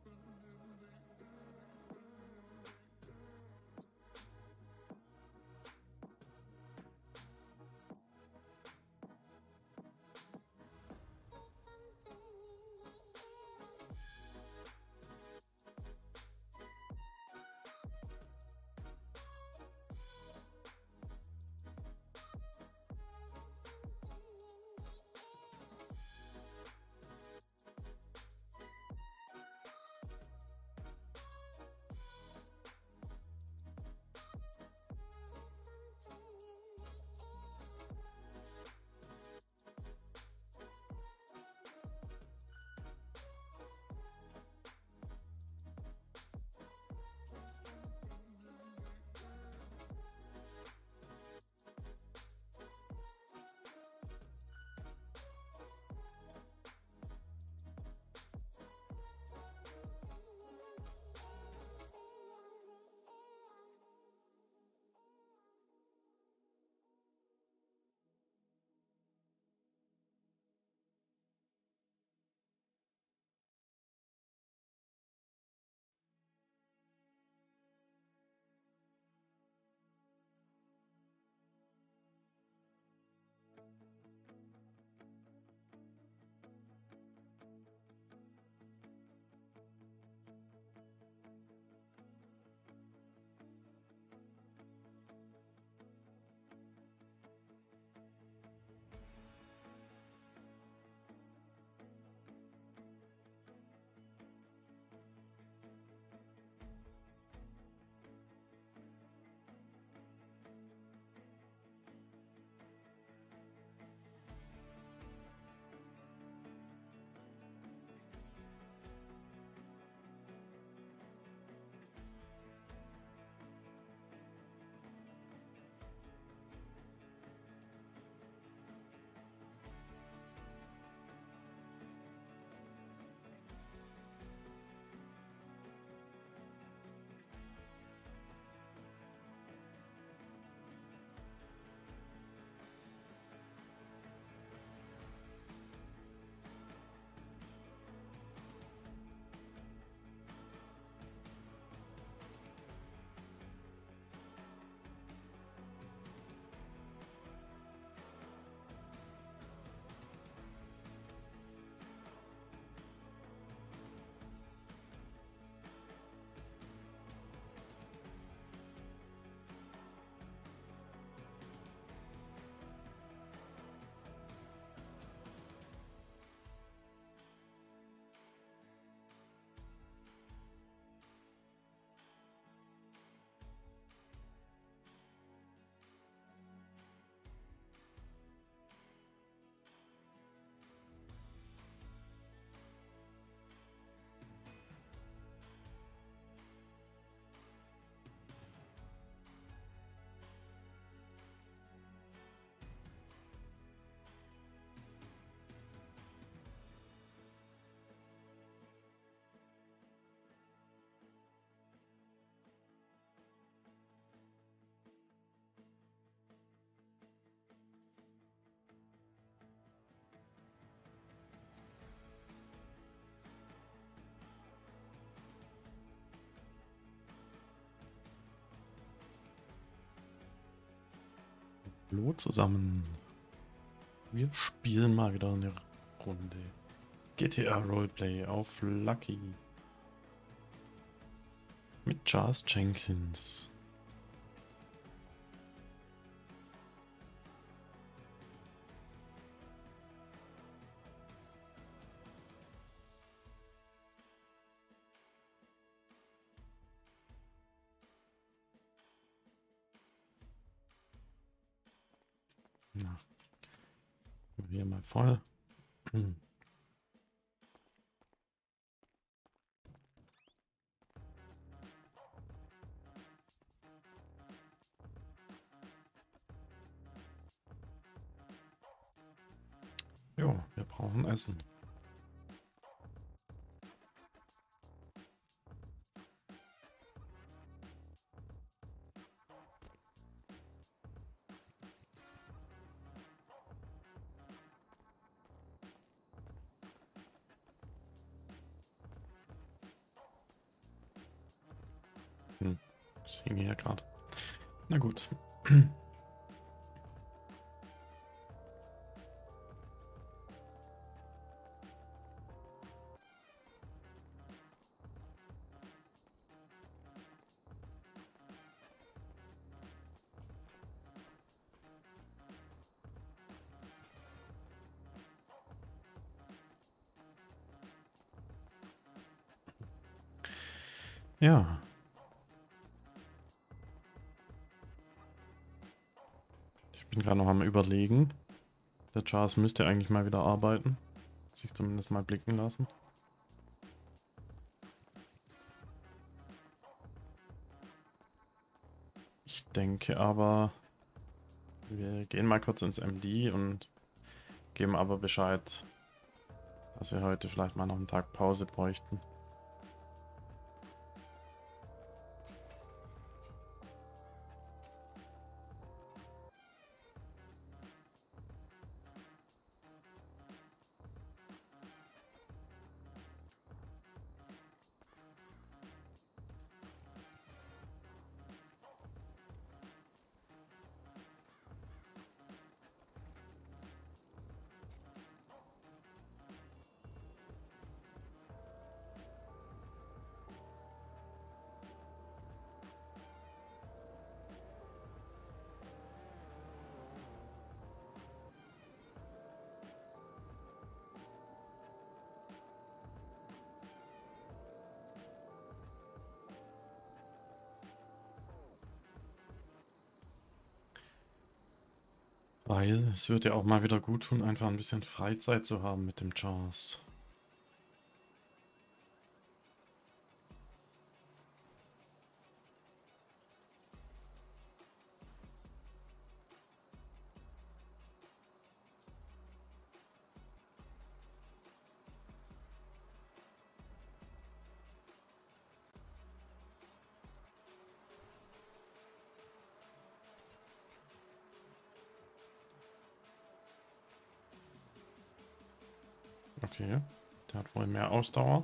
Hallo zusammen. Wir spielen mal wieder eine Runde GTA Roleplay auf Lucky mit Charles Jenkins. Na, hier mal voll. Jo, wir brauchen Essen. Ich hänge hier gerade. Na gut. Ja. Ich bin gerade noch am Überlegen. Der Charles müsste eigentlich mal wieder arbeiten. Sich zumindest mal blicken lassen. Ich denke aber, wir gehen mal kurz ins MD und geben aber Bescheid, dass wir heute vielleicht mal noch einen Tag Pause bräuchten. Weil es wird ja auch mal wieder gut tun, einfach ein bisschen Freizeit zu haben mit dem Charles. Okay, der hat wohl mehr Ausdauer.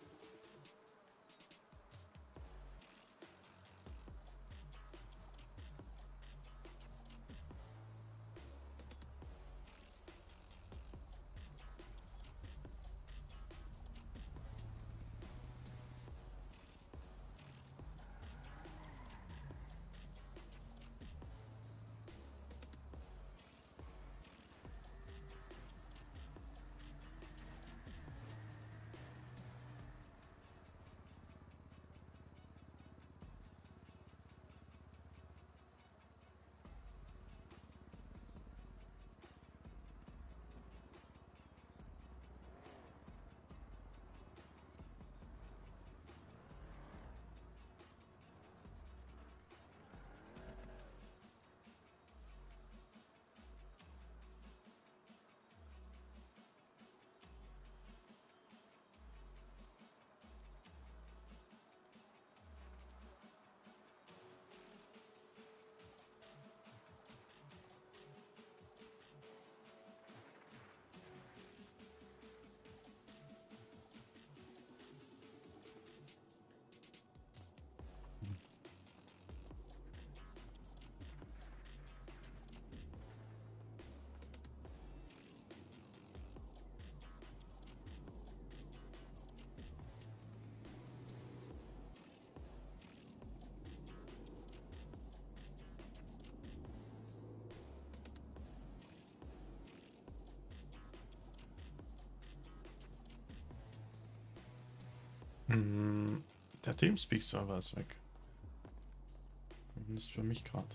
Hm, der Teamspeak-Server ist weg. Zumindest für mich gerade.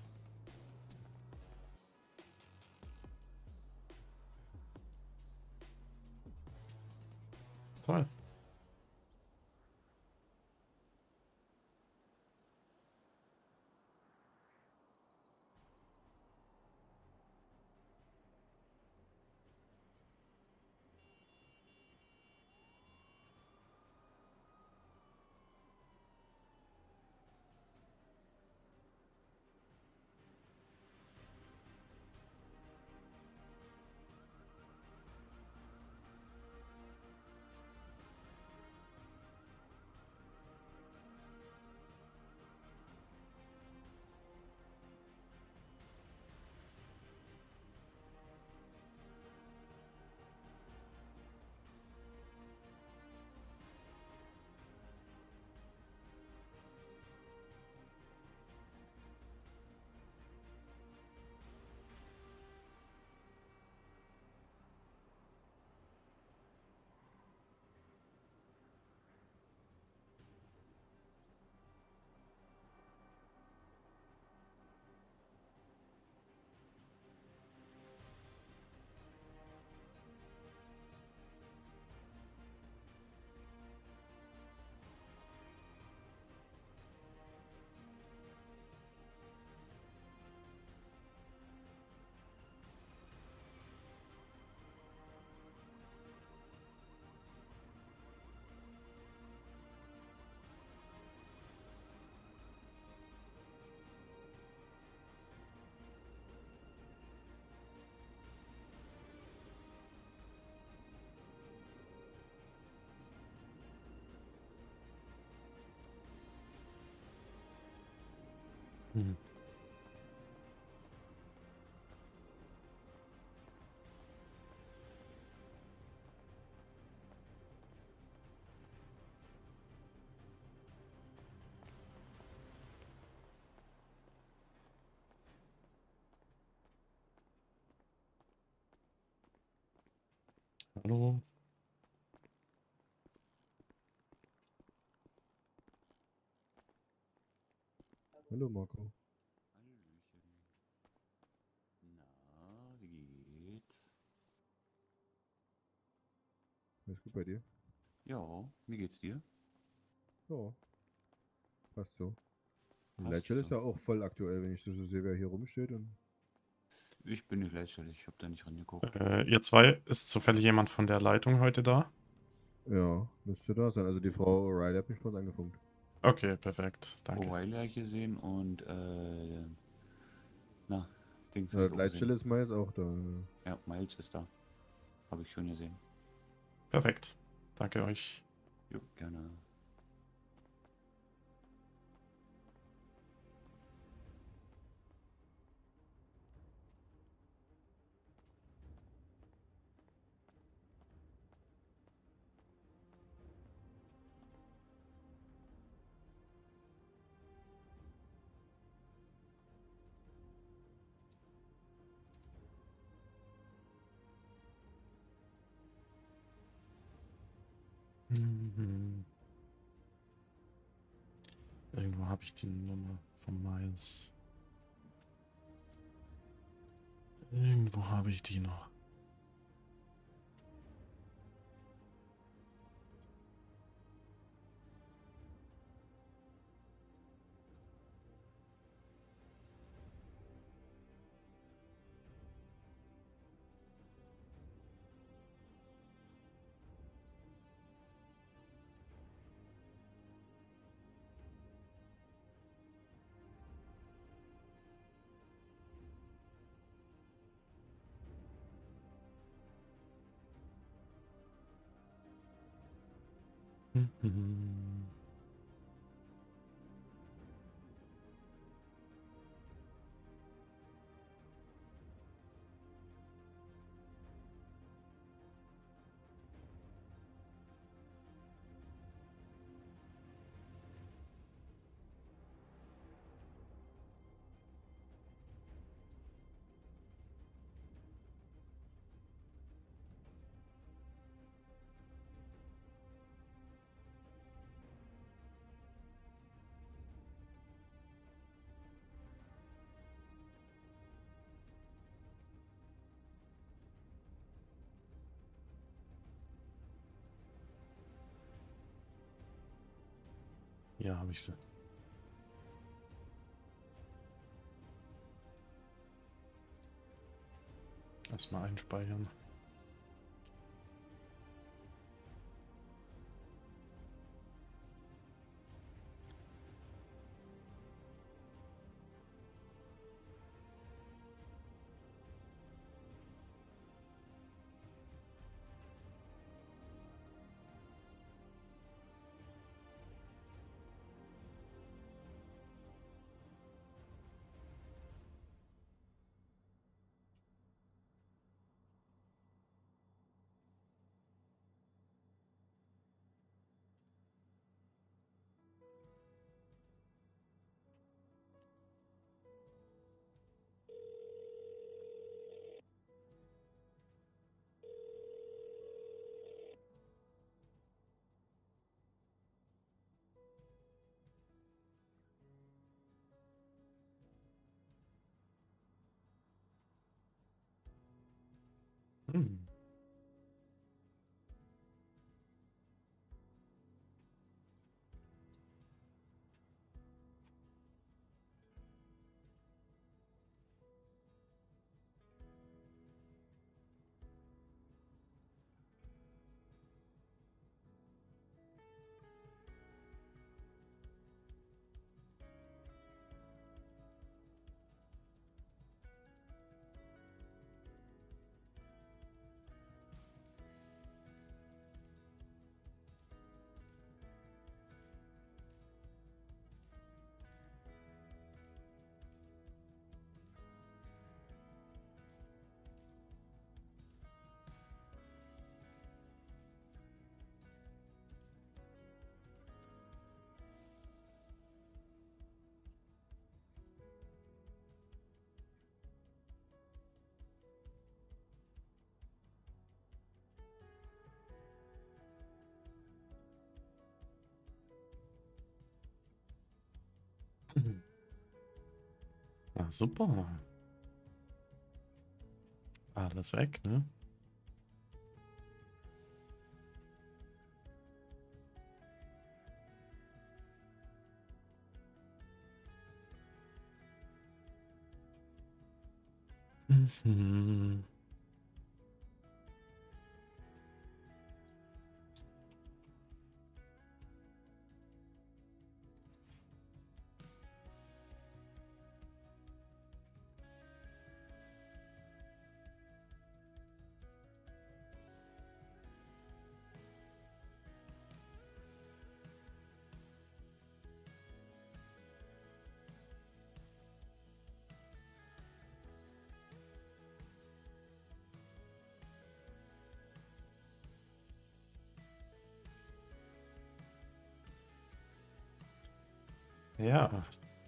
Toll. Hm. Hallo? Hallo Marco. Hallöchen. Na, wie geht's? Alles gut bei dir? Ja, wie geht's dir? Ja, passt so. Und Passt Lightshell ist so. ja auch voll aktuell, wenn ich das so sehe, wer hier rumsteht. Und Ich bin nicht lächerlich, ich habe da nicht rangeguckt. Ihr zwei, ist zufällig jemand von der Leitung heute da? ja, müsste da sein. Also die Frau O'Reilly hat mich vorhin angefunkt. Okay, perfekt. Danke. O'Reilly habe ich gesehen und, na, Dings habe ich auch Lightshell gesehen. ist meist auch da. Ja, Miles ist da. Habe ich schon gesehen. Perfekt. Danke euch. Jo, gerne. Mhm. Irgendwo habe ich die Nummer von Miles. Irgendwo habe ich die noch. Mhm. Ja, habe ich sie. Erstmal einspeichern. Hm. Na super. Alles weg, ne? Mhm. Ja.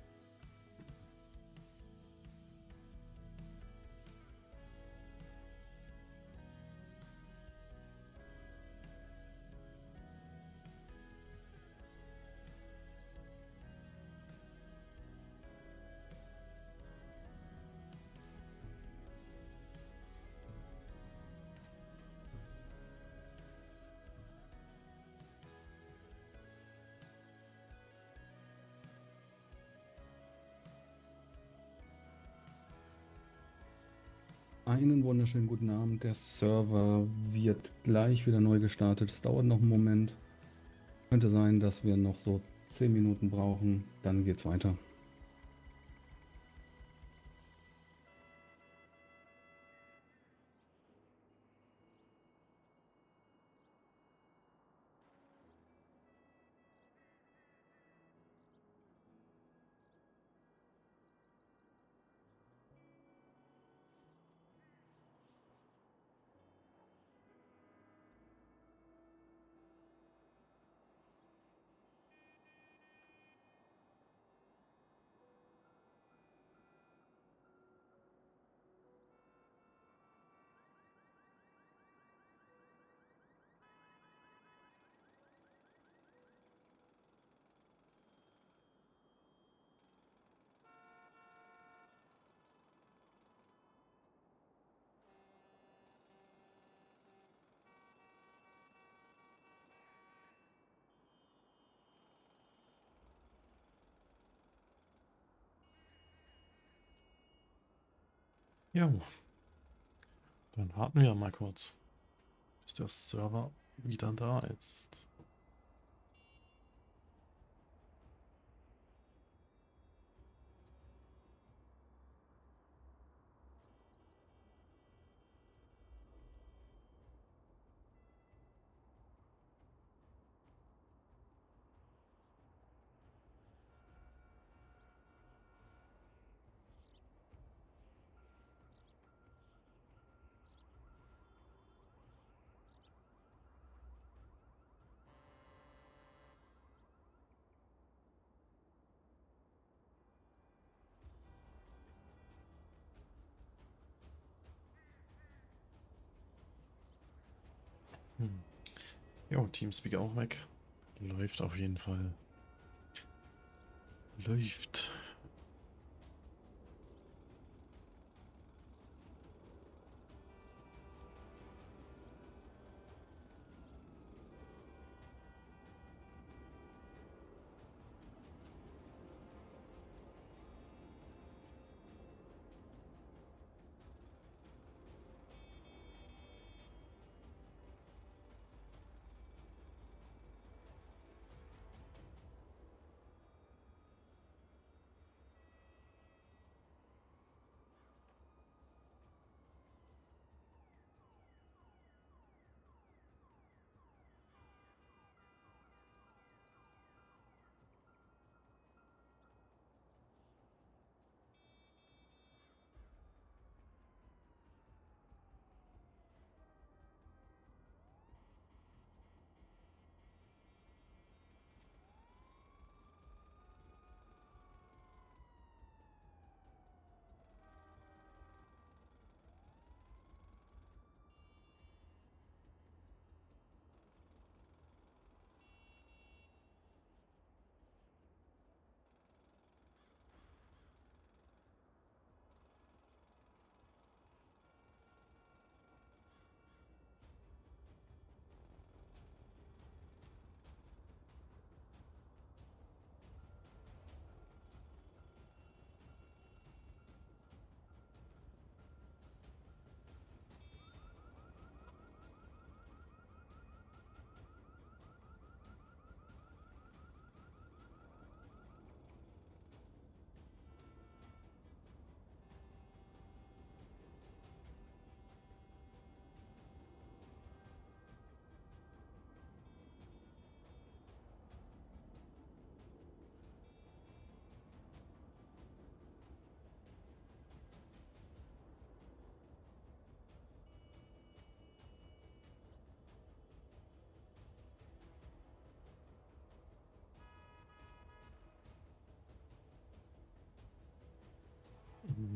Einen wunderschönen guten Abend. Der Server wird gleich wieder neu gestartet. Es dauert noch einen Moment. Könnte sein, dass wir noch so 10 Minuten brauchen. Dann geht's weiter. Jo. Dann warten wir mal kurz, bis der Server wieder da ist. Jo, Teamspeak auch weg. Läuft auf jeden Fall. Läuft.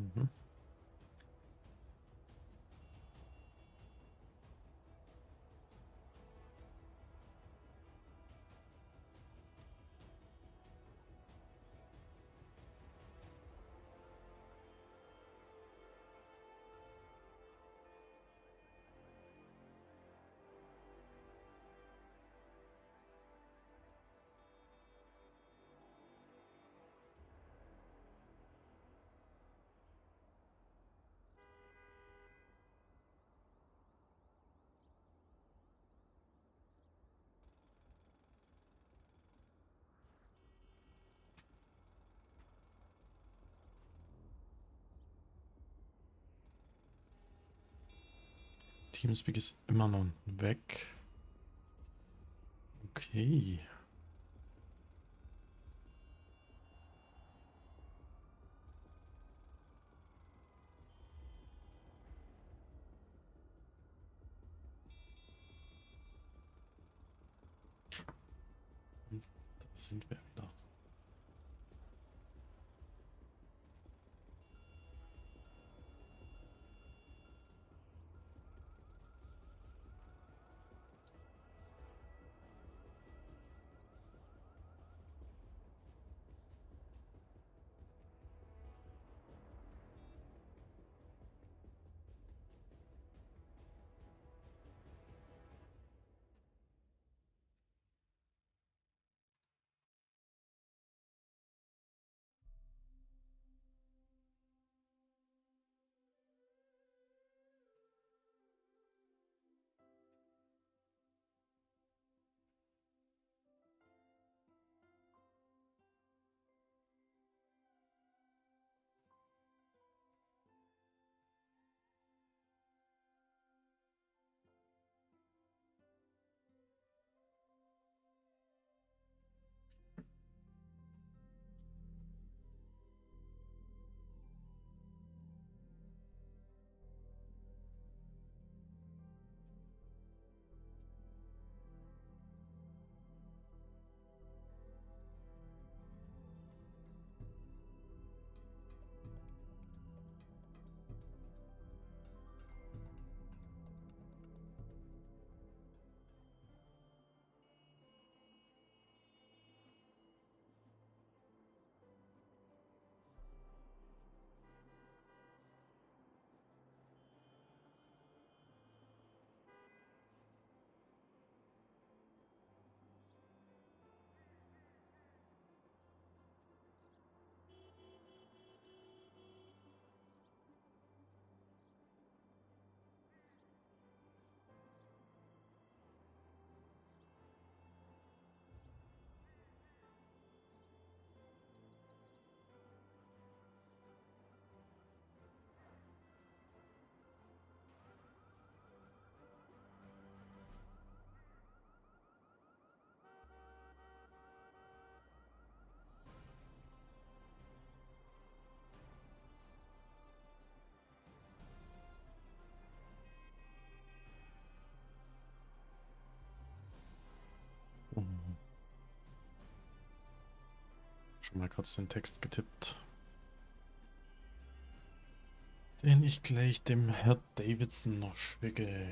Mhm. Teamspeak ist immer noch weg. Okay. Und da sind wir wieder. Mhm. Schon mal kurz den Text getippt, den ich gleich dem Herr Davidson noch schicke.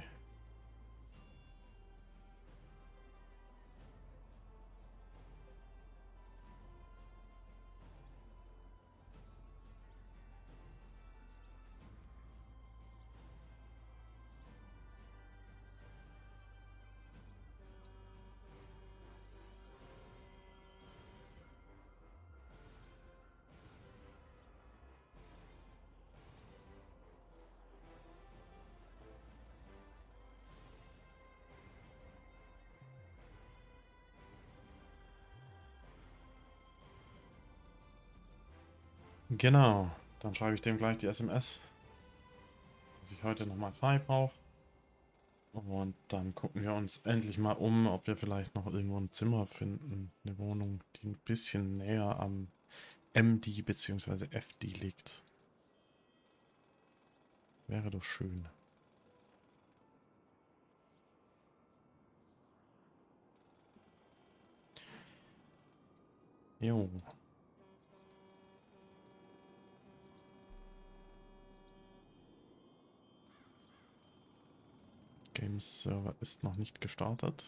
Genau, dann schreibe ich dem gleich die SMS, dass ich heute nochmal frei brauche. Und dann gucken wir uns endlich mal um, ob wir vielleicht noch irgendwo ein Zimmer finden. Eine Wohnung, die ein bisschen näher am MD bzw. FD liegt. Wäre doch schön. Jo. Games Server ist noch nicht gestartet.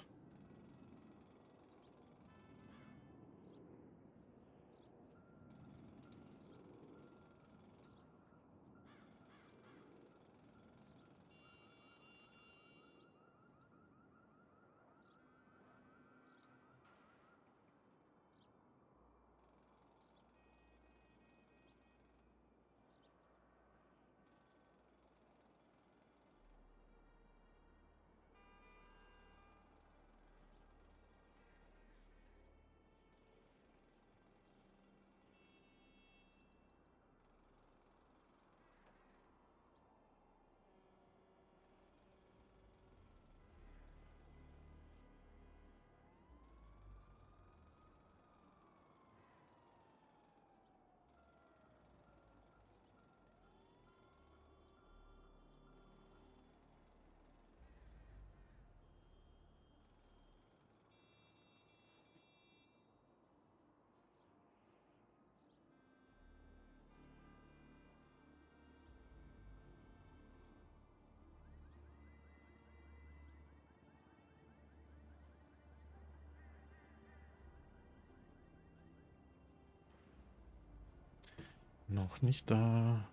Noch nicht da.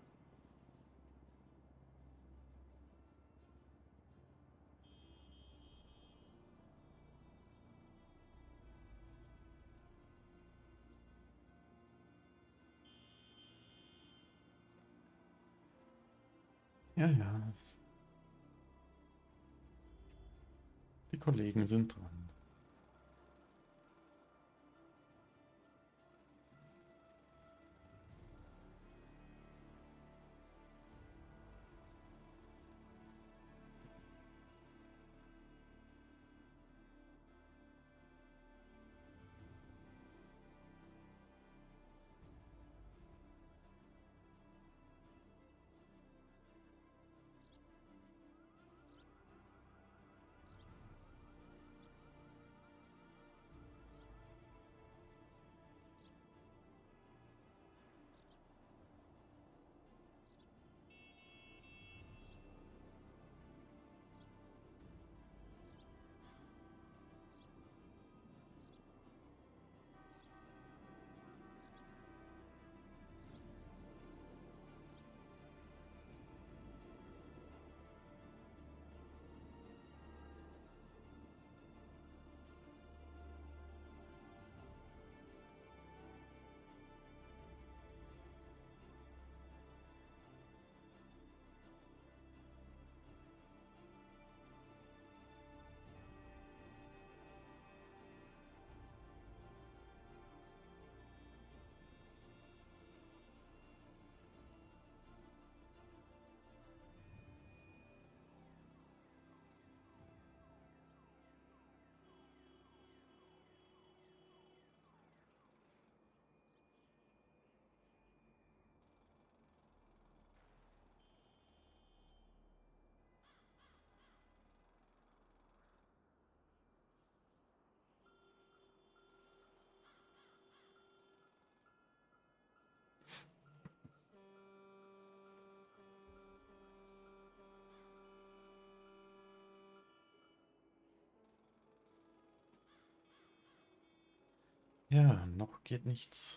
Ja, ja. Die Kollegen sind dran. Ja, noch geht nichts.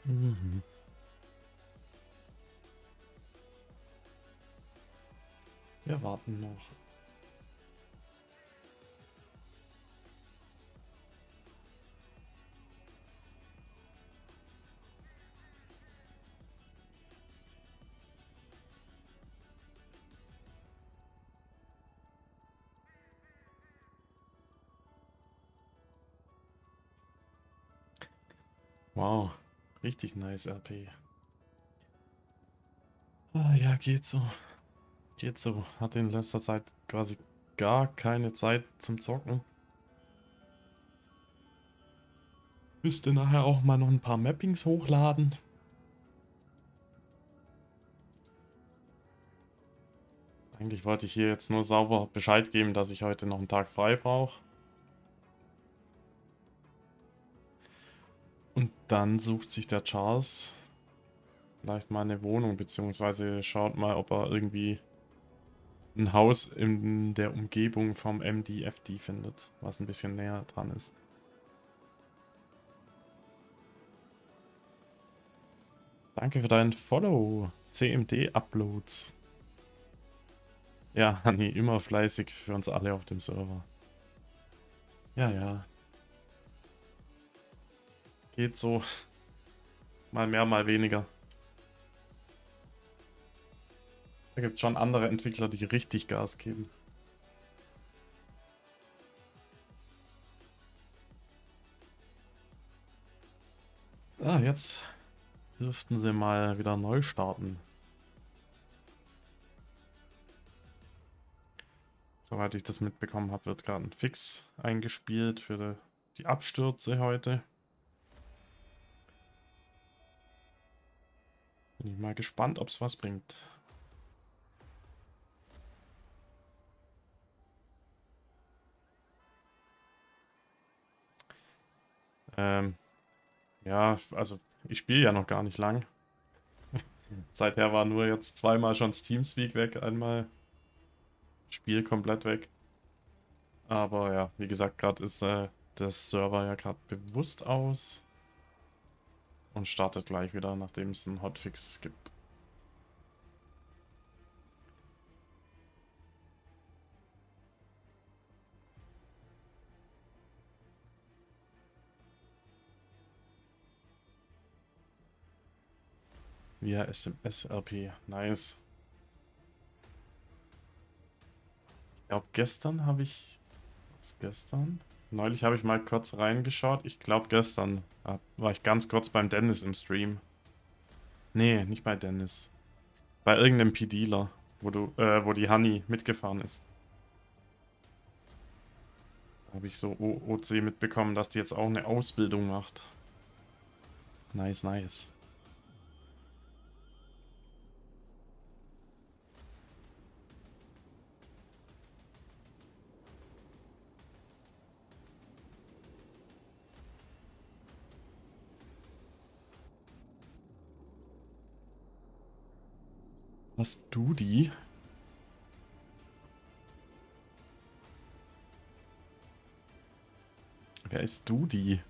Mhm. Wir warten noch. Wow, richtig nice RP. Ah, ja, geht so. Geht so. Hatte in letzter Zeit quasi gar keine Zeit zum Zocken. Müsste nachher auch mal noch ein paar Mappings hochladen. Eigentlich wollte ich hier jetzt nur sauber Bescheid geben, dass ich heute noch einen Tag frei brauche. Und dann sucht sich der Charles vielleicht mal eine Wohnung, beziehungsweise schaut mal, ob er irgendwie ein Haus in der Umgebung vom MDFD findet, was ein bisschen näher dran ist. Danke für deinen Follow, CMD Uploads. Ja, Hanni, immer fleißig für uns alle auf dem Server. Ja, ja. Geht so. Mal mehr, mal weniger. Da gibt es schon andere Entwickler, die richtig Gas geben. Ah, jetzt dürften sie mal wieder neu starten. Soweit ich das mitbekommen habe, wird gerade ein Fix eingespielt für die Abstürze heute. Bin ich mal gespannt, ob es was bringt. Ja, also ich spiele ja noch gar nicht lang. Seither war nur jetzt zweimal schon das Teamspeak weg, einmal Spiel komplett weg. Aber ja, wie gesagt, gerade ist der Server ja gerade bewusst aus und startet gleich wieder, nachdem es einen Hotfix gibt. Via SMS-RP. Nice. Ich glaube, gestern habe ich... Was gestern? Neulich habe ich mal kurz reingeschaut. Ich glaube, gestern war ich ganz kurz beim Dennis im Stream. Nee, nicht bei Dennis. Bei irgendeinem P-Dealer, wo die Honey mitgefahren ist. Da habe ich so OC mitbekommen, dass die jetzt auch eine Ausbildung macht. Nice, nice. Hast du die? Wer ist du die?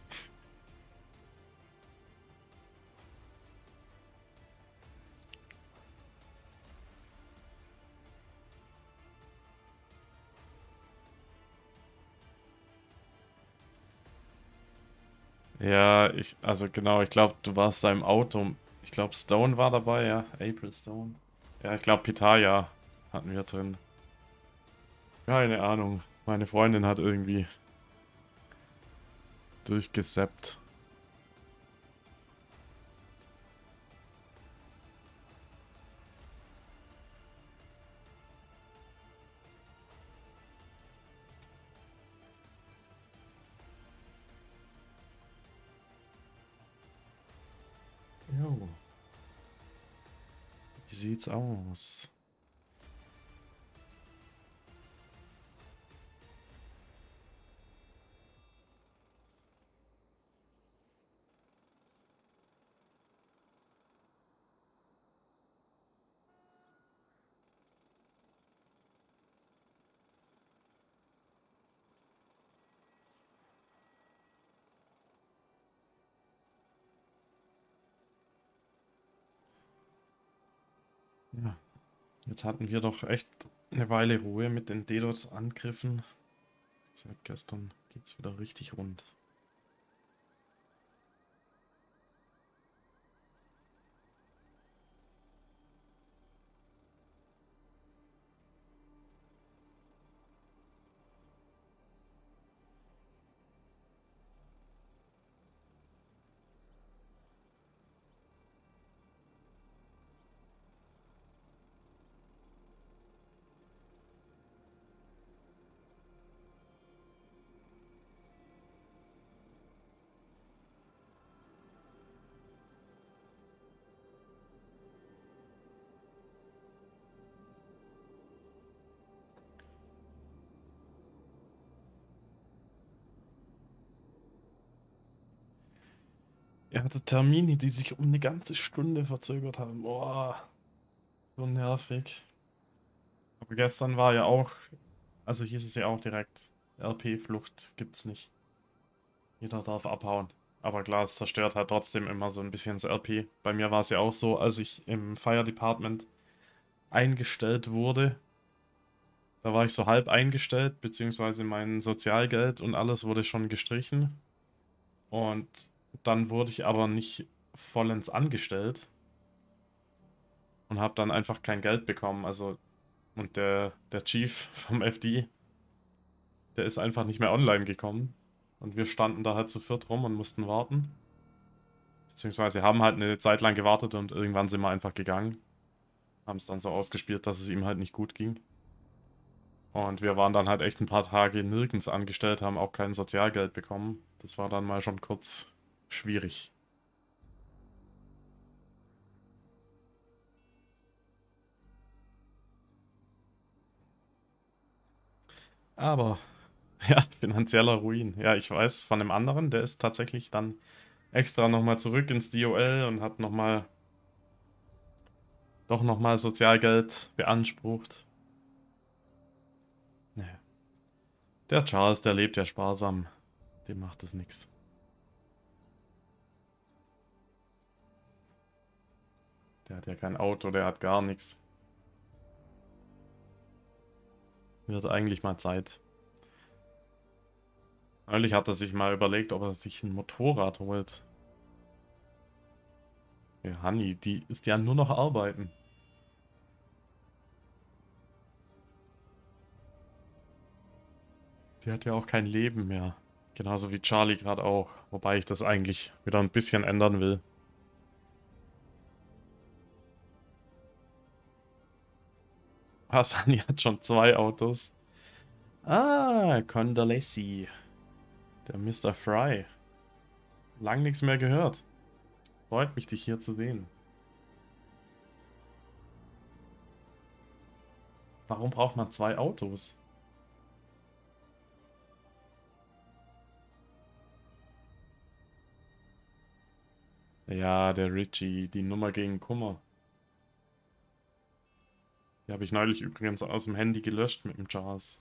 Ja, also genau, ich glaube, du warst da im Auto. Ich glaube, Stone war dabei, ja. April Stone. Ja, ich glaube, Pitaya hatten wir drin. Keine Ahnung. Meine Freundin hat irgendwie durchgesappt. Jo. Wie sieht's aus? Ja, jetzt hatten wir doch echt eine Weile Ruhe mit den DDoS-Angriffen. Seit gestern geht's wieder richtig rund. Er hatte Termine, die sich um eine ganze Stunde verzögert haben. Boah, so nervig. Aber gestern war ja auch, also hieß es ja auch direkt, RP-Flucht gibt's nicht. Jeder darf abhauen. Aber klar, es zerstört halt trotzdem immer so ein bisschen das RP. Bei mir war es ja auch so, als ich im Fire Department eingestellt wurde. Da war ich so halb eingestellt, beziehungsweise mein Sozialgeld und alles wurde schon gestrichen. Und dann wurde ich aber nicht vollends angestellt und habe dann einfach kein Geld bekommen. Also, und der Chief vom FD, der ist einfach nicht mehr online gekommen. Und wir standen da halt zu viert rum und mussten warten. Beziehungsweise haben halt eine Zeit lang gewartet und irgendwann sind wir einfach gegangen. Haben es dann so ausgespielt, dass es ihm halt nicht gut ging. Und wir waren dann halt echt ein paar Tage nirgends angestellt, haben auch kein Sozialgeld bekommen. Das war dann mal schon kurz schwierig. Aber, ja, finanzieller Ruin. Ja, ich weiß von dem anderen, der ist tatsächlich dann extra nochmal zurück ins DOL und hat doch nochmal Sozialgeld beansprucht. Nee. Der Charles, der lebt ja sparsam. Dem macht es nichts. Der hat ja kein Auto, der hat gar nichts. Wird eigentlich mal Zeit. Neulich hat er sich mal überlegt, ob er sich ein Motorrad holt. Ja, Hanni, die ist ja nur noch arbeiten. Die hat ja auch kein Leben mehr. Genauso wie Charlie gerade auch. Wobei ich das eigentlich wieder ein bisschen ändern will. Hasani hat schon 2 Autos. Ah, Condolesi. Der Mr. Fry. Lang nichts mehr gehört. Freut mich, dich hier zu sehen. Warum braucht man 2 Autos? Ja, der Richie, die Nummer gegen Kummer. Die habe ich neulich übrigens aus dem Handy gelöscht mit dem Jazz.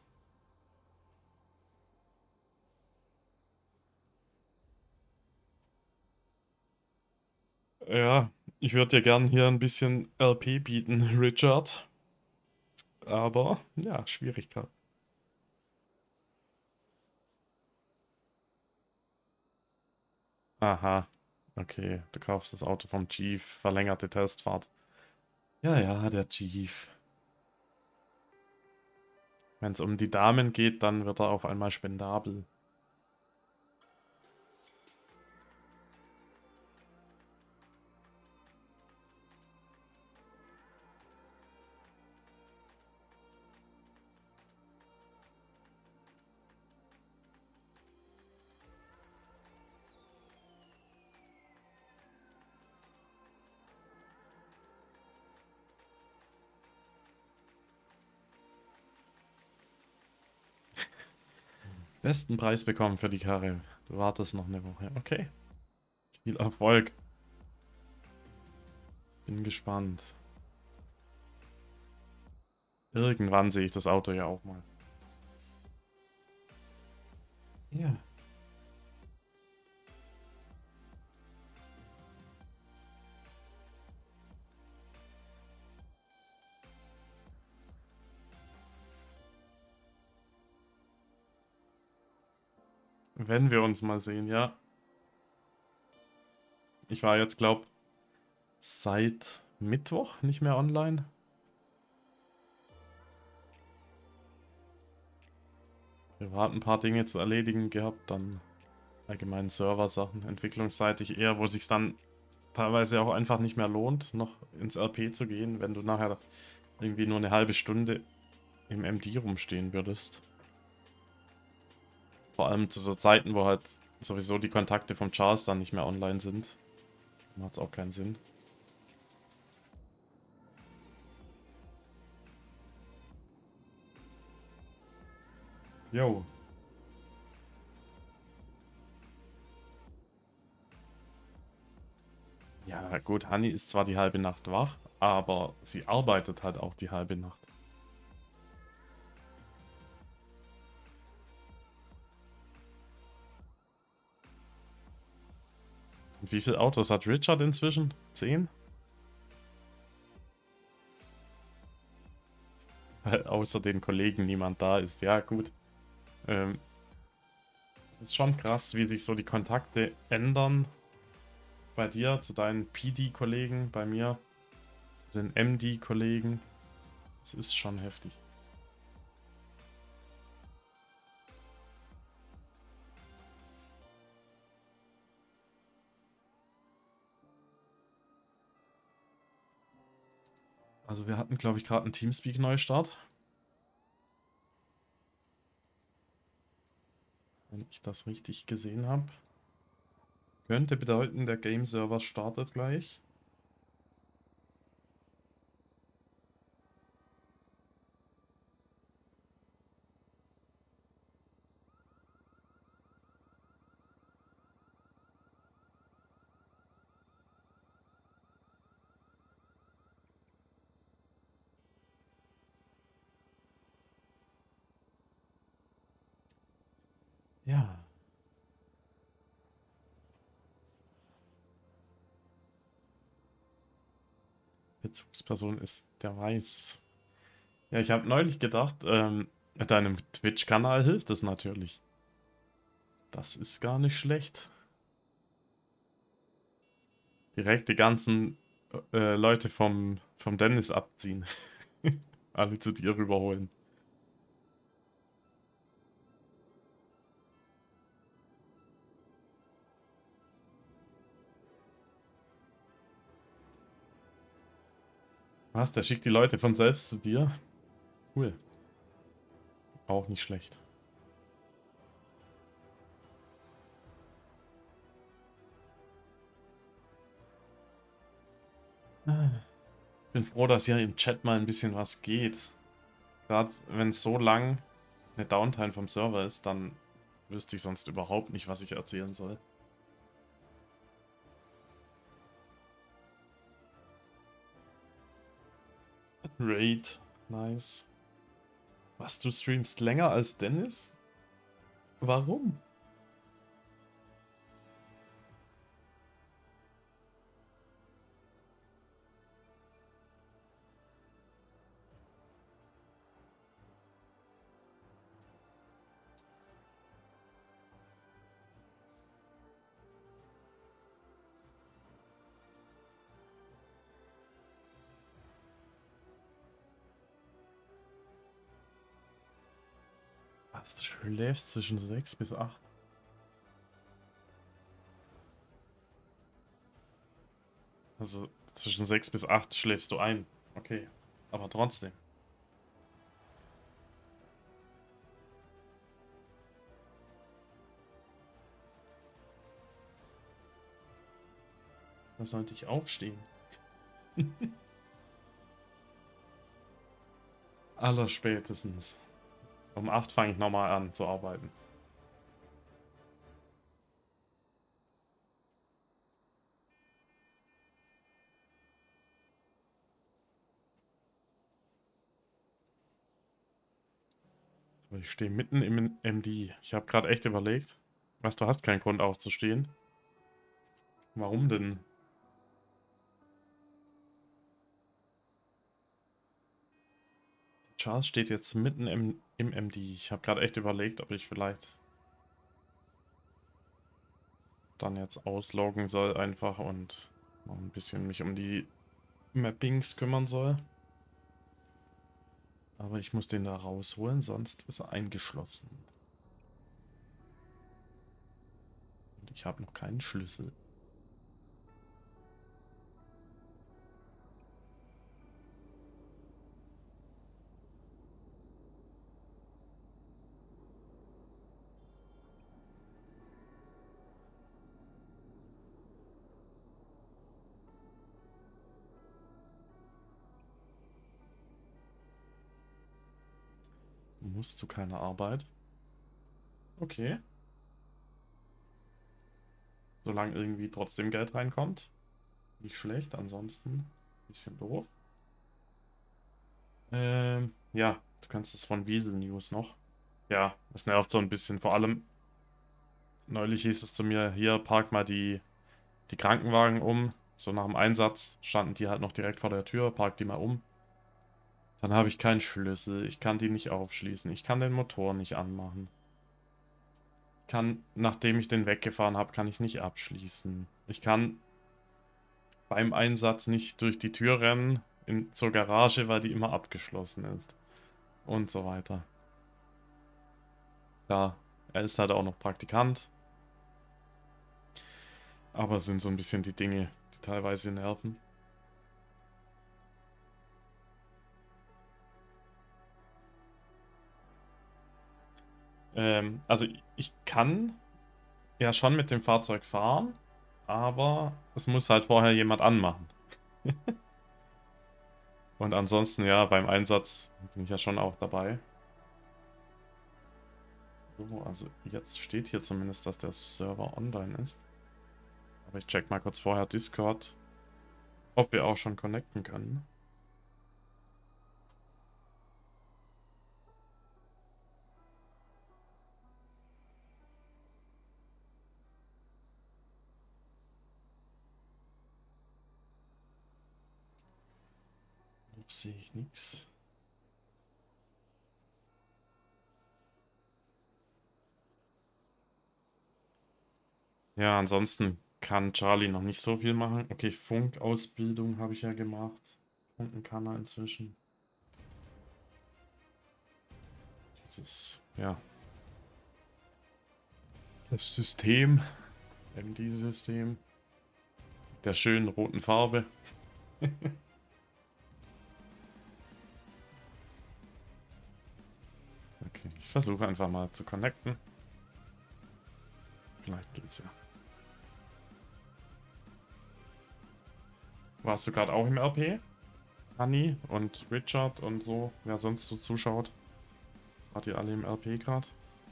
Ja, ich würde dir gern hier ein bisschen LP bieten, Richard. Aber, ja, Schwierigkeit. Aha. Okay, du kaufst das Auto vom Chief, verlängerte Testfahrt. Ja, ja, der Chief. Wenn es um die Damen geht, dann wird er auf einmal spendabel. Besten Preis bekommen für die Karre. Du wartest noch eine Woche. Okay. Viel Erfolg. Bin gespannt. Irgendwann sehe ich das Auto ja auch mal. Ja. Wenn wir uns mal sehen, ja. Ich war jetzt, glaub, seit Mittwoch nicht mehr online. Wir hatten ein paar Dinge zu erledigen gehabt, dann allgemein Server-Sachen, entwicklungsseitig eher, wo sich dann teilweise auch einfach nicht mehr lohnt, noch ins RP zu gehen, wenn du nachher irgendwie nur eine halbe Stunde im MD rumstehen würdest. Vor allem zu so Zeiten, wo halt sowieso die Kontakte vom Charles dann nicht mehr online sind. Dann hat es auch keinen Sinn. Jo. Ja, gut, Honey ist zwar die halbe Nacht wach, aber sie arbeitet halt auch die halbe Nacht. Und wie viele Autos hat Richard inzwischen? 10? Weil außer den Kollegen niemand da ist. Ja, gut. Es ist schon krass, wie sich so die Kontakte ändern. Bei dir, zu deinen PD-Kollegen, bei mir, zu den MD-Kollegen. Es ist schon heftig. Also wir hatten, glaube ich, gerade einen Teamspeak-Neustart. Wenn ich das richtig gesehen habe. Könnte bedeuten, der Game-Server startet gleich. Ja. Bezugsperson ist der Weiß. Ja, ich habe neulich gedacht, mit deinem Twitch-Kanal hilft es natürlich. Das ist gar nicht schlecht. Direkt die ganzen Leute vom Dennis abziehen. Alle zu dir rüberholen. Was? Der schickt die Leute von selbst zu dir? Cool. Auch nicht schlecht. Ich bin froh, dass hier im Chat mal ein bisschen was geht. Gerade wenn es so lang eine Downtime vom Server ist, dann wüsste ich sonst überhaupt nicht, was ich erzählen soll. Raid. Nice. Was, du streamst länger als Dennis? Warum? Was, du schläfst zwischen 6 bis 8? Also zwischen 6 bis 8 schläfst du ein. Okay. Aber trotzdem. Da sollte ich aufstehen. Allerspätestens. Um 8 fange ich nochmal an zu arbeiten. Ich stehe mitten im MD. Ich habe gerade echt überlegt. Was, du hast keinen Grund aufzustehen? Warum denn? Charles steht jetzt mitten im MD. Ich habe gerade echt überlegt, ob ich vielleicht dann jetzt ausloggen soll einfach und noch ein bisschen mich um die Mappings kümmern soll. Aber ich muss den da rausholen, sonst ist er eingeschlossen. Und ich habe noch keinen Schlüssel. Muss zu keiner Arbeit. Okay. Solange irgendwie trotzdem Geld reinkommt. Nicht schlecht, ansonsten ein bisschen doof. Ja, du kannst es von Wiesel News noch. Ja, es nervt so ein bisschen. Vor allem, neulich hieß es zu mir, hier, park mal die Krankenwagen um. So nach dem Einsatz standen die halt noch direkt vor der Tür, park die mal um. Dann habe ich keinen Schlüssel, ich kann die nicht aufschließen, ich kann den Motor nicht anmachen. Nachdem ich den weggefahren habe, kann ich nicht abschließen. Ich kann beim Einsatz nicht durch die Tür rennen zur Garage, weil die immer abgeschlossen ist. Und so weiter. Ja, er ist halt auch noch Praktikant. Aber es sind so ein bisschen die Dinge, die teilweise nerven. Also ich kann ja schon mit dem Fahrzeug fahren, aber es muss halt vorher jemand anmachen. Und ansonsten, ja, beim Einsatz bin ich ja schon auch dabei. So, also jetzt steht hier zumindest, dass der Server online ist. Aber ich check mal kurz vorher Discord, ob wir auch schon connecten können. Noch sehe ich nichts. Ja, ansonsten kann Charlie noch nicht so viel machen. Okay, Funkausbildung habe ich ja gemacht. Funken kann er inzwischen. Ja. Das System. MD-System. Der schönen roten Farbe. Okay, ich versuche einfach mal zu connecten. Vielleicht geht's ja. Warst du gerade auch im RP? Hanni und Richard und so, wer sonst so zuschaut. Wart ihr alle im RP gerade?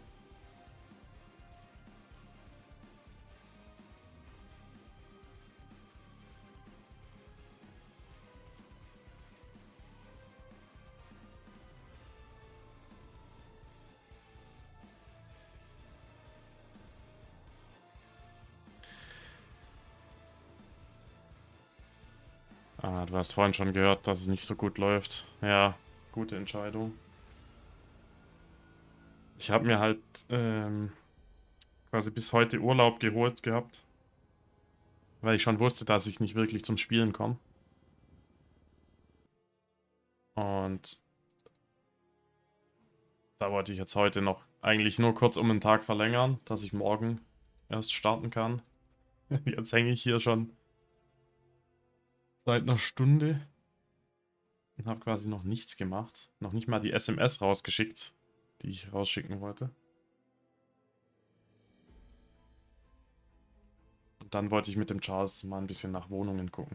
Ah, du hast vorhin schon gehört, dass es nicht so gut läuft. Ja, gute Entscheidung. Ich habe mir halt quasi bis heute Urlaub geholt gehabt. Weil ich schon wusste, dass ich nicht wirklich zum Spielen komme. Und da wollte ich jetzt heute noch eigentlich nur kurz um einen Tag verlängern, dass ich morgen erst starten kann. Jetzt hänge ich hier schon seit einer Stunde und habe quasi noch nichts gemacht. Noch nicht mal die SMS rausgeschickt, die ich rausschicken wollte. Und dann wollte ich mit dem Charles mal ein bisschen nach Wohnungen gucken.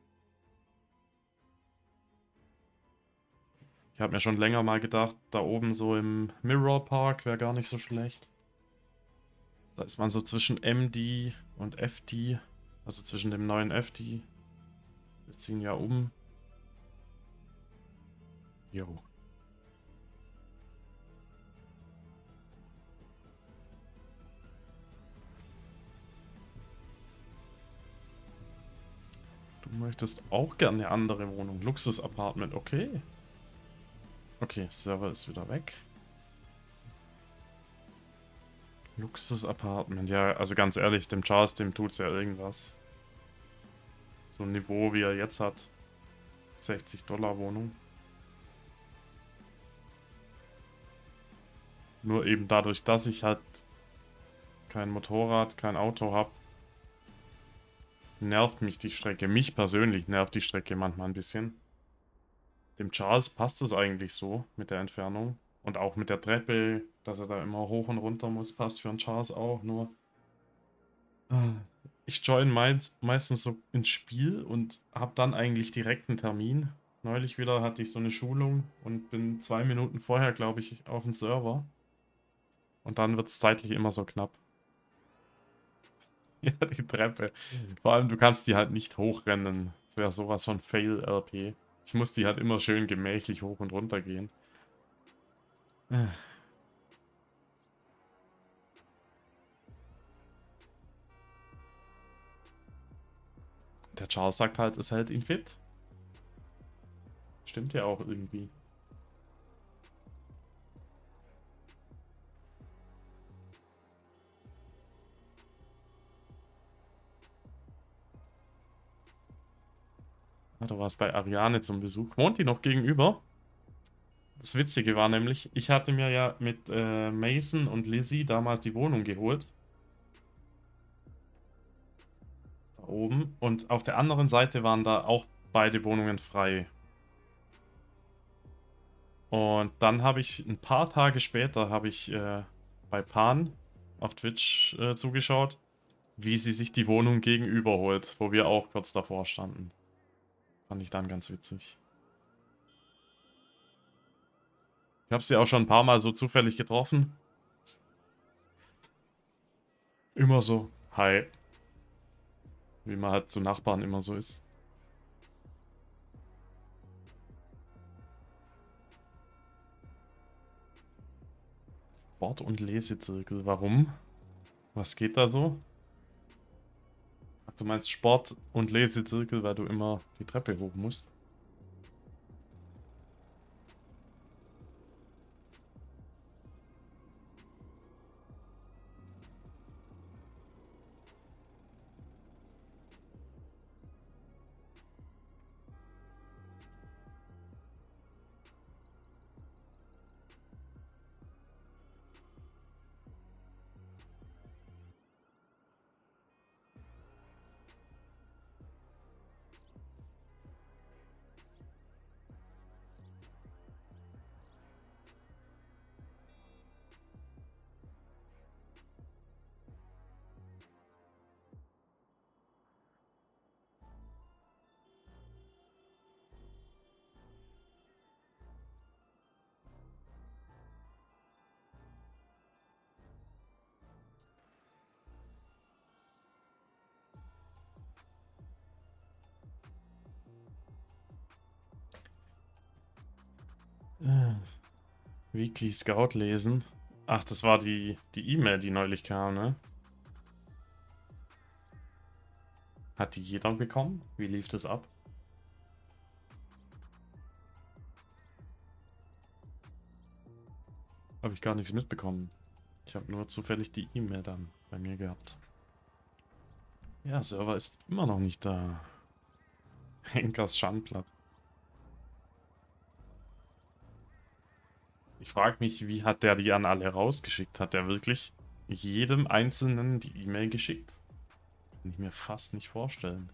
Ich habe mir schon länger mal gedacht, da oben so im Mirror Park wäre gar nicht so schlecht. Da ist man so zwischen MD und FD, also zwischen dem neuen FD. Wir ziehen ja um. Jo. Du möchtest auch gerne eine andere Wohnung. Luxus-Apartment, okay. Okay, Server ist wieder weg. Luxus-Apartment. Ja, also ganz ehrlich, dem Charles, dem tut's ja irgendwas. So ein Niveau, wie er jetzt hat. 60$ Wohnung. Nur eben dadurch, dass ich halt kein Motorrad, kein Auto habe, nervt mich die Strecke. Mich persönlich nervt die Strecke manchmal ein bisschen. Dem Charles passt es eigentlich so mit der Entfernung. Und auch mit der Treppe, dass er da immer hoch und runter muss, passt für einen Charles auch. Nur ich join meistens so ins Spiel und habe dann eigentlich direkt einen Termin. Neulich wieder hatte ich so eine Schulung und bin 2 Minuten vorher, glaube ich, auf dem Server. Und dann wird es zeitlich immer so knapp. Ja, die Treppe. Vor allem, du kannst die halt nicht hochrennen. Das wäre sowas von Fail-RP. Ich muss die halt immer schön gemächlich hoch und runter gehen. Der Charles sagt halt, es hält ihn fit. Stimmt ja auch irgendwie. Ah, du warst bei Ariane zum Besuch. Wohnt die noch gegenüber? Das Witzige war nämlich, ich hatte mir ja mit Mason und Lizzie damals die Wohnung geholt. Da oben. Und auf der anderen Seite waren da auch beide Wohnungen frei. Und dann habe ich ein paar Tage später habe ich bei Pan auf Twitch zugeschaut, wie sie sich die Wohnung gegenüber holt, wo wir auch kurz davor standen. Fand ich dann ganz witzig. Ich habe sie auch schon ein paar Mal so zufällig getroffen. Immer so, hi. Wie man halt zu Nachbarn immer so ist. Sport- und Lesezirkel, warum? Was geht da so? Ach, du meinst Sport- und Lesezirkel, weil du immer die Treppe hoch musst? Weekly Scout lesen. Ach, das war die E-Mail, die neulich kam, ne? Hat die jeder bekommen? Wie lief das ab? Habe ich gar nichts mitbekommen. Ich habe nur zufällig die E-Mail dann bei mir gehabt. Ja, Server ist immer noch nicht da. Henkers Schandblatt. Ich frage mich, wie hat der die an alle rausgeschickt? Hat der wirklich jedem Einzelnen die E-Mail geschickt? Kann ich mir fast nicht vorstellen.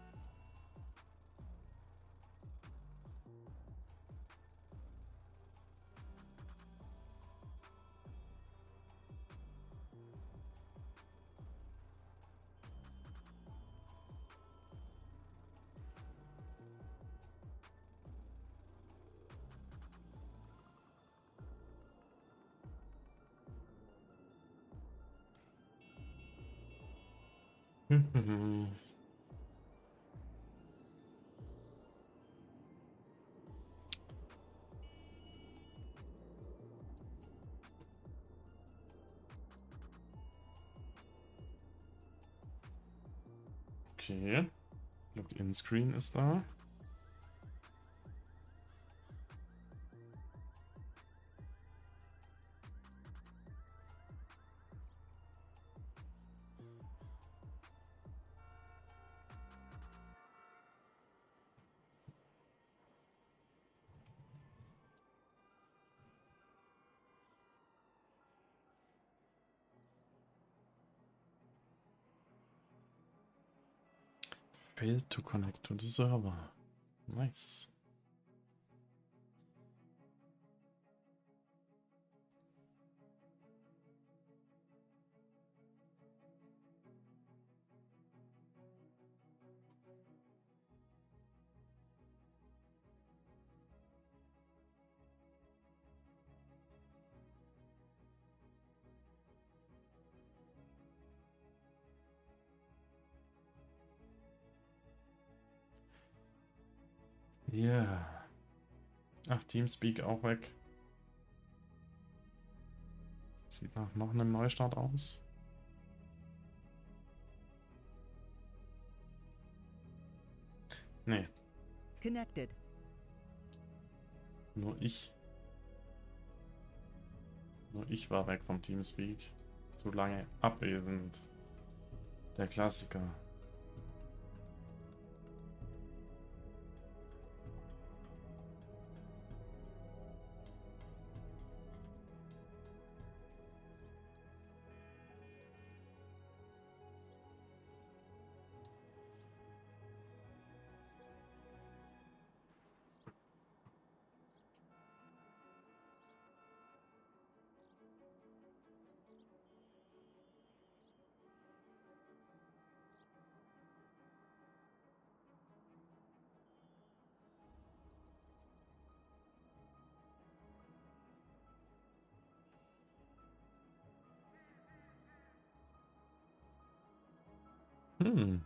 Okay. Login-Screen ist da. Failed to connect to the server. Nice. Ja. Yeah. Ach, Teamspeak auch weg. Sieht nach noch einem Neustart aus. Nee, Connected. nur ich. Nur ich war weg vom Teamspeak. Zu lange abwesend. Der Klassiker. Hm.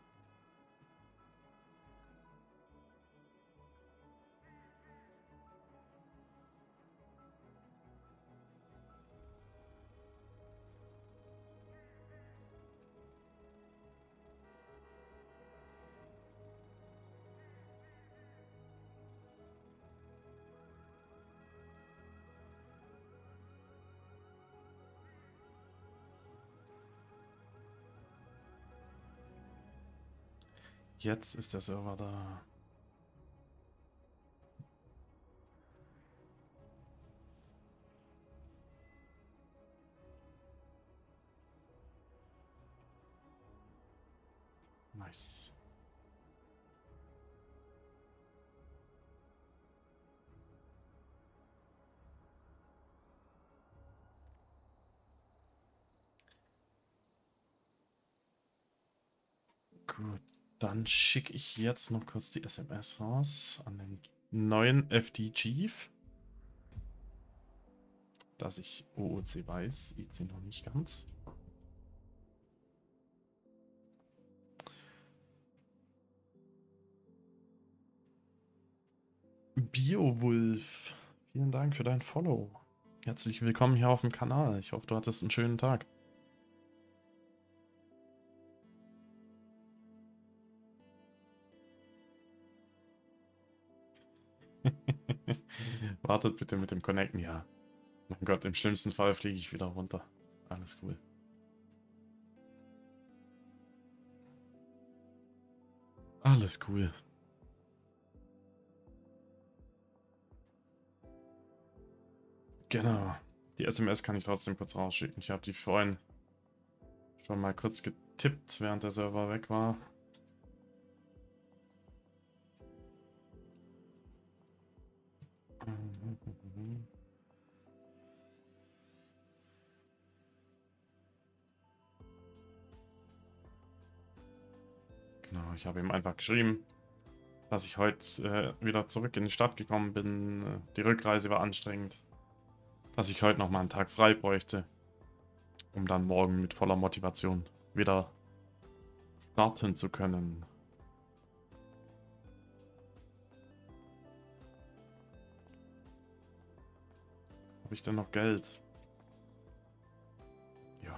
Jetzt ist der Server da. Nice. Gut, dann schicke ich jetzt noch kurz die SMS raus an den neuen FD Chief. Dass ich OOC weiß, IC noch nicht ganz. Biowulf, vielen Dank für dein Follow. Herzlich willkommen hier auf dem Kanal. Ich hoffe, du hattest einen schönen Tag. Wartet bitte mit dem Connecten, ja. Mein Gott, im schlimmsten Fall fliege ich wieder runter. Alles cool. Alles cool. Genau. Die SMS kann ich trotzdem kurz rausschicken. Ich habe die vorhin schon mal kurz getippt, während der Server weg war. Genau, ich habe ihm einfach geschrieben, dass ich heute wieder zurück in die Stadt gekommen bin. Die Rückreise war anstrengend. Dass ich heute noch mal einen Tag frei bräuchte, um dann morgen mit voller Motivation wieder starten zu können. Habe ich denn noch Geld? Ja.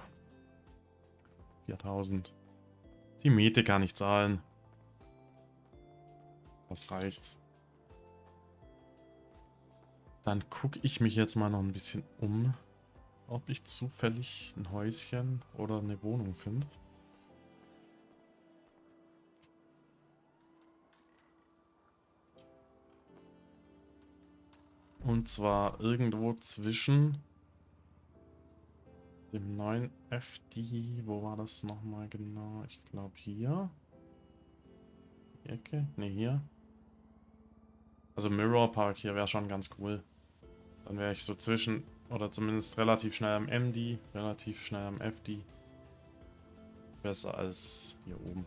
4000. Die Miete kann ich zahlen. Das reicht. Dann gucke ich mich jetzt mal noch ein bisschen um, ob ich zufällig ein Häuschen oder eine Wohnung finde. Und zwar irgendwo zwischen dem neuen FD, wo war das nochmal genau? Ich glaube hier. Die Ecke? Ne, hier. Also Mirror Park hier wäre schon ganz cool. Dann wäre ich so zwischen, oder zumindest relativ schnell am MD, relativ schnell am FD. Besser als hier oben.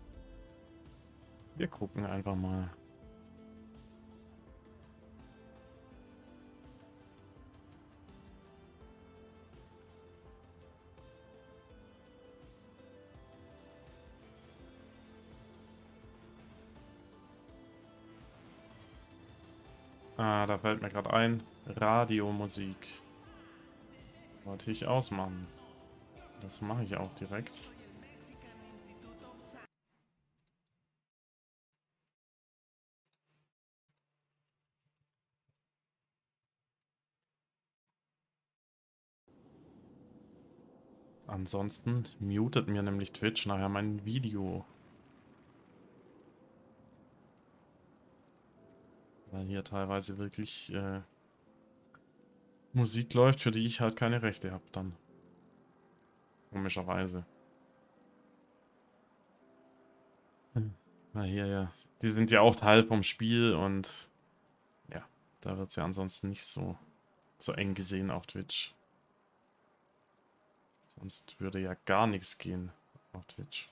Wir gucken einfach mal. Ah, da fällt mir gerade ein. Radiomusik. Wollte ich ausmachen. Das mache ich auch direkt. Ansonsten mutet mir nämlich Twitch nachher mein Video. Weil hier teilweise wirklich Musik läuft, für die ich halt keine Rechte habe dann. Komischerweise. Na hier, ja. Die sind ja auch Teil vom Spiel und ja, da wird es ja ansonsten nicht so eng gesehen auf Twitch. Sonst würde ja gar nichts gehen auf Twitch.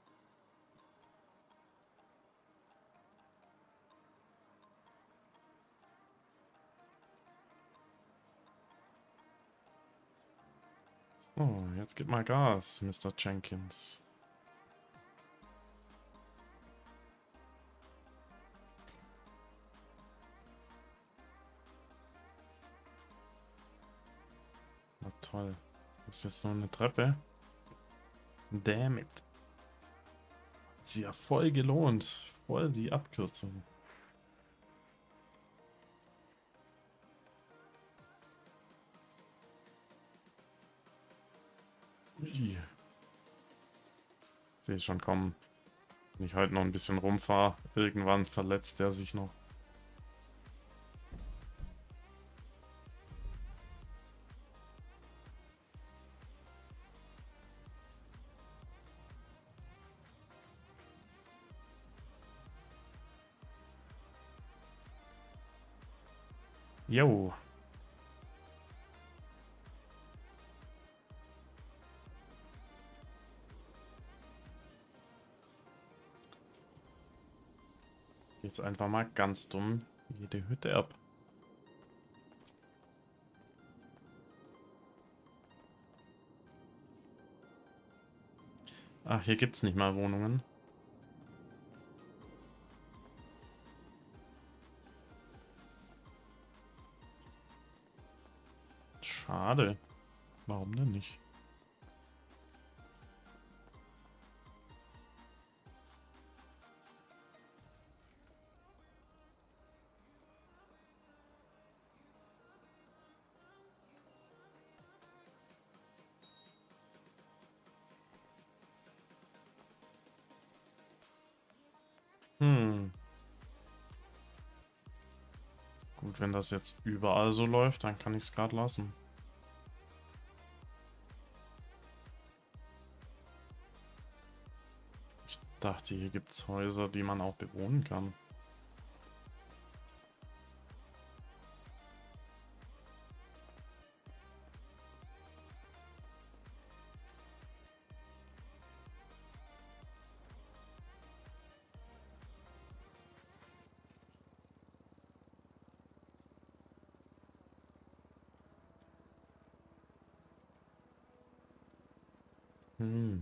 So, jetzt gib mal Gas, Mr. Jenkins. Na toll. Das ist jetzt nur eine Treppe. Damn it. Hat sich ja voll gelohnt. Voll die Abkürzung. Ui. Sehe es schon kommen. Wenn ich heute noch ein bisschen rumfahre, irgendwann verletzt er sich noch. Jo. Jetzt einfach mal ganz dumm jede Hütte ab. Ach, hier gibt's nicht mal Wohnungen. Schade. Warum denn nicht? Hm. Gut, wenn das jetzt überall so läuft, dann kann ich es gerade lassen. Ich dachte, hier gibt es Häuser, die man auch bewohnen kann. Hm.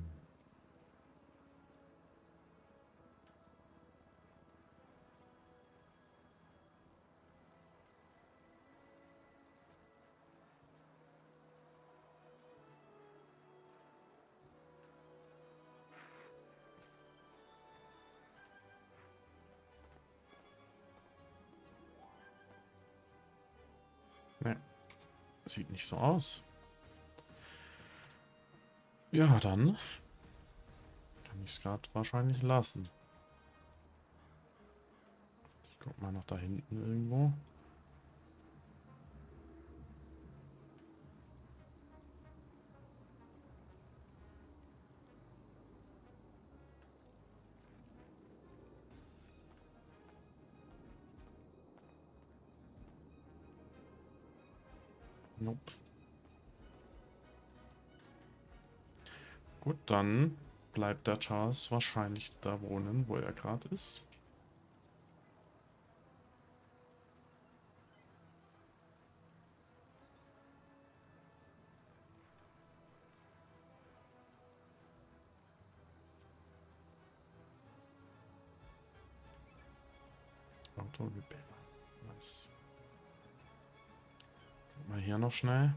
Ne, sieht nicht so aus. Ja, dann kann ich es gerade wahrscheinlich lassen. Ich guck mal noch da hinten irgendwo. Nope. Gut, dann bleibt der Charles wahrscheinlich da wohnen, wo er gerade ist. Auto Repair. Nice. Mal hier noch schnell.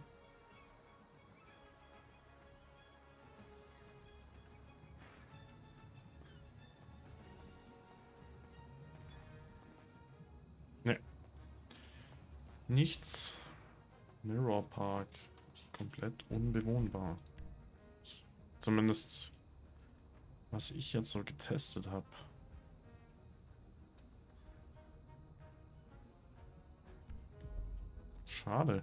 Ne. Nichts. Mirror Park ist komplett unbewohnbar. Zumindest, was ich jetzt so getestet habe. Schade.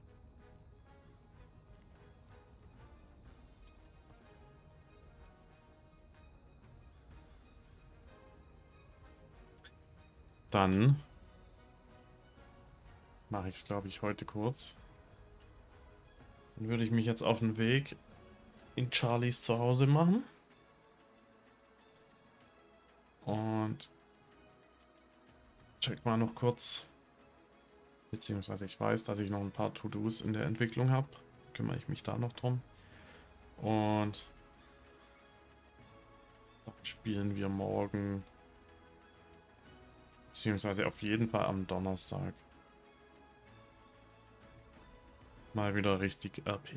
Dann mache ich es, glaube ich, heute kurz. Dann würde ich mich jetzt auf den Weg in Charlies Zuhause machen. Und check mal noch kurz. Beziehungsweise ich weiß, dass ich noch ein paar To-Dos in der Entwicklung habe. Kümmere ich mich da noch drum. Und dann spielen wir morgen. Beziehungsweise auf jeden Fall am Donnerstag. Mal wieder richtig RP.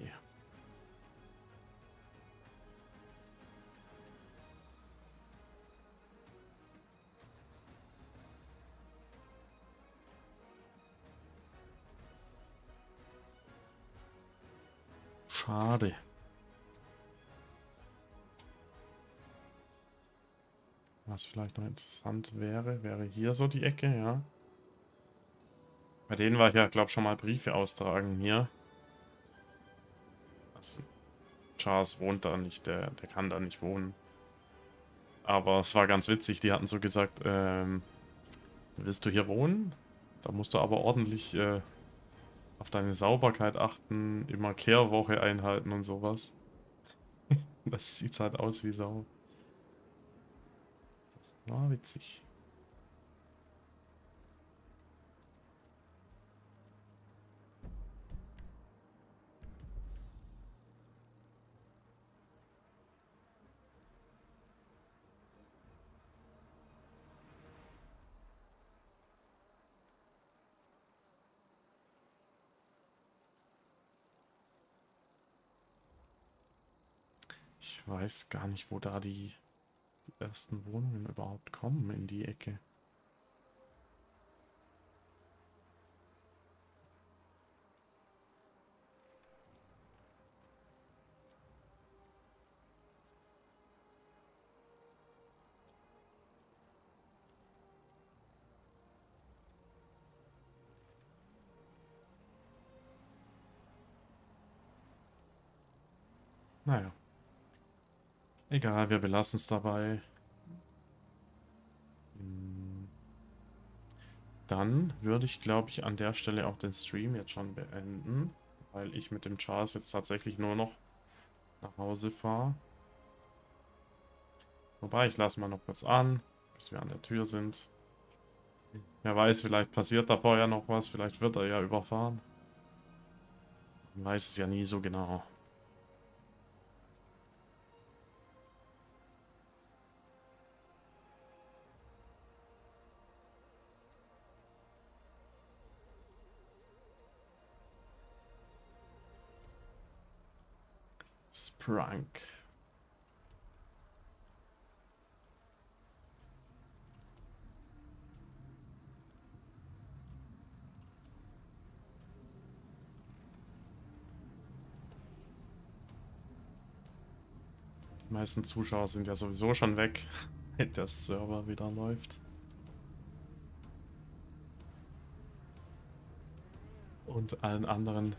Schade. Was vielleicht noch interessant wäre, wäre hier so die Ecke, ja. Bei denen war ich ja, glaube ich, schon mal Briefe austragen hier. Also, Charles wohnt da nicht, der kann da nicht wohnen. Aber es war ganz witzig, die hatten so gesagt, willst du hier wohnen? Da musst du aber ordentlich auf deine Sauberkeit achten, immer Kehrwoche einhalten und sowas. Das sieht halt aus wie Sau. Das war witzig. Ich weiß gar nicht, wo da die ersten Wohnungen überhaupt kommen in die Ecke. Naja. Egal, wir belassen es dabei. Dann würde ich, glaube ich, an der Stelle auch den Stream jetzt schon beenden, weil ich mit dem Charles jetzt tatsächlich nur noch nach Hause fahre. Wobei, ich lasse mal noch kurz an, bis wir an der Tür sind. Wer weiß, vielleicht passiert da vorher noch was, vielleicht wird er ja überfahren. Man weiß es ja nie so genau. Sprunk. Die meisten Zuschauer sind ja sowieso schon weg, wenn der Server wieder läuft. Und allen anderen...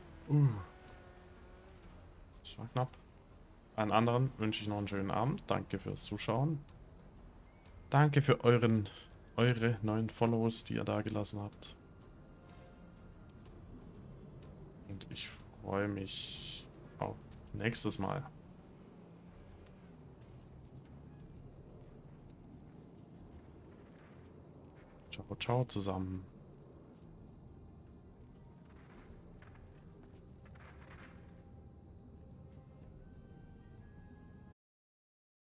Das war knapp. Allen anderen wünsche ich noch einen schönen Abend. Danke fürs Zuschauen. Danke für eure 9 Follows, die ihr da gelassen habt. Und ich freue mich auf nächstes Mal. Ciao, ciao zusammen.